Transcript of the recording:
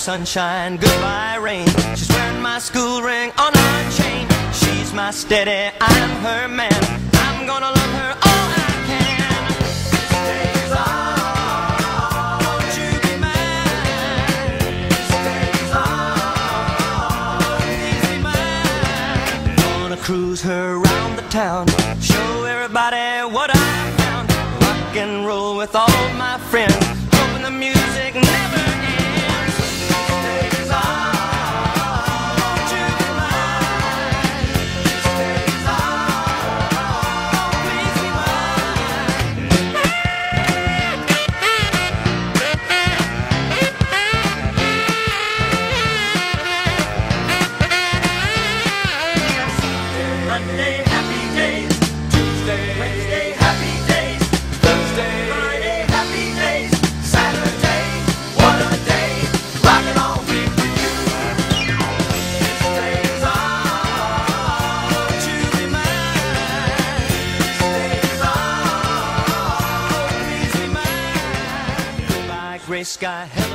sunshine, goodbye rain. She's wearing my school ring on her chain. She's my steady, I'm her man. I'm gonna love her all I can. This day's all, won't you be mine? This day's all, please be mine. Gonna cruise her around the town, show everybody what I found. Rock and roll with all my friends, hoping the music never ends. This day's all, won't you be mine? This day's all, please be mine. Monday, happy days. Tuesday, Wednesday, happy days. Thursday, Friday, happy days. Saturday, what a day. Rockin' all week with you. This day's all, won't you be mine? This day's all, please be mine. Goodbye, gray sky, hello.